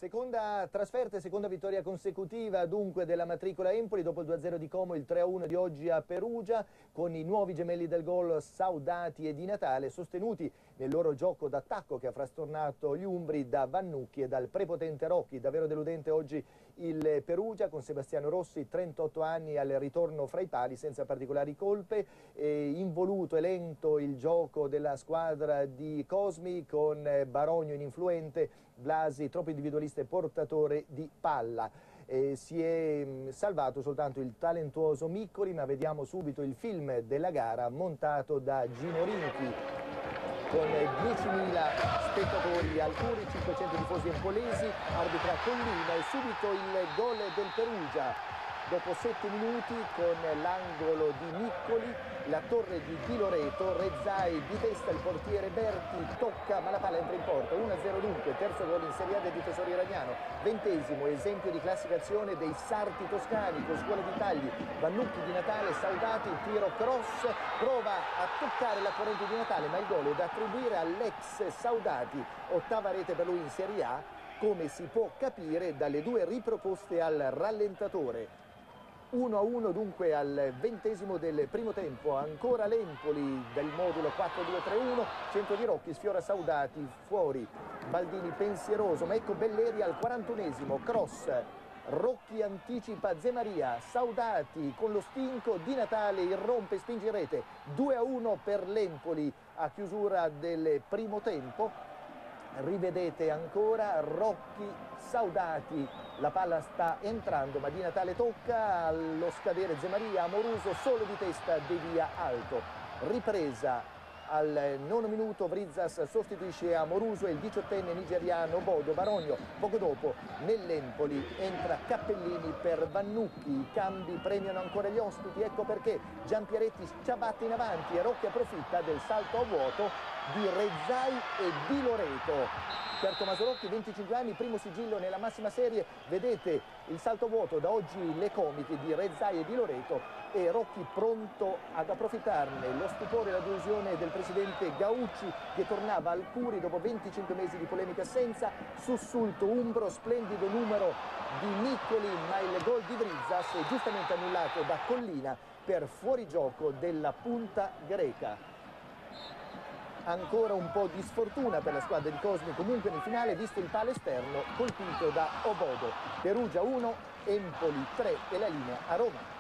Seconda trasferta e seconda vittoria consecutiva dunque della matricola Empoli dopo il 2-0 di Como, il 3-1 di oggi a Perugia, con i nuovi gemelli del gol Saudati e Di Natale sostenuti nel loro gioco d'attacco che ha frastornato gli umbri da Vannucchi e dal prepotente Rocchi. Davvero deludente oggi il Perugia con Sebastiano Rossi, 38 anni, al ritorno fra i pali senza particolari colpe, involuto e lento il gioco della squadra di Cosmi con Barogno ininfluente, Blasi troppo individualista e portatore di palla. Si è salvato soltanto il talentuoso Miccoli, ma vediamo subito il film della gara montato da Gino Rinchi con 10.000 spettatori al Curi, 500 tifosi empolesi, arbitra Collina e subito il gol del Perugia. Dopo 7 minuti con l'angolo di Miccoli, la torre di Di Loreto, Rezzai di testa, il portiere Berti tocca ma la palla entra in porta. 1-0 dunque, terzo gol in Serie A del difensore iraniano, 20° esempio di classificazione dei sarti toscani con scuola di tagli. Vannucchi, Di Natale, Saudati, tiro cross, prova a toccare la corrente di Natale, ma il gol è da attribuire all'ex Saudati, ottava rete per lui in Serie A, come si può capire dalle due riproposte al rallentatore. 1-1 dunque al 20° del primo tempo, ancora l'Empoli del modulo 4-2-3-1, centro di Rocchi, sfiora Saudati, fuori, Baldini pensieroso, ma ecco Belleri al 41°, cross, Rocchi anticipa Zemaria, Saudati con lo stinco, Di Natale irrompe, spinge in rete, 2-1 per l'Empoli a chiusura del primo tempo. Rivedete ancora Rocchi, Saudati, la palla sta entrando ma Di Natale tocca, allo scadere Zemaria, Amoruso solo di testa devia alto. Ripresa al 9° minuto, Vrizas sostituisce Amoruso e il 18enne nigeriano Bodo Barogno. Poco dopo nell'Empoli entra Cappellini per Vannucchi, i cambi premiano ancora gli ospiti, ecco perché Giampieretti ciabatta in avanti e Rocchi approfitta del salto a vuoto di Rezzai e Di Loreto. Per Tommaso Rocchi, 25 anni, primo sigillo nella massima serie, vedete il salto a vuoto, da oggi le comiche di Rezzai e Di Loreto e Rocchi pronto ad approfittarne. Lo stupore e la delusione del presidente Gaucci che tornava al Curi dopo 25 mesi di polemica assenza, sussulto umbro, splendido numero di Miccoli, ma il gol di Vrizas è giustamente annullato da Collina per fuorigioco della punta greca. Ancora un po' di sfortuna per la squadra di Cosmi comunque nel finale, visto il palo esterno colpito da Obodo. Perugia 1, Empoli 3 e la linea a Roma.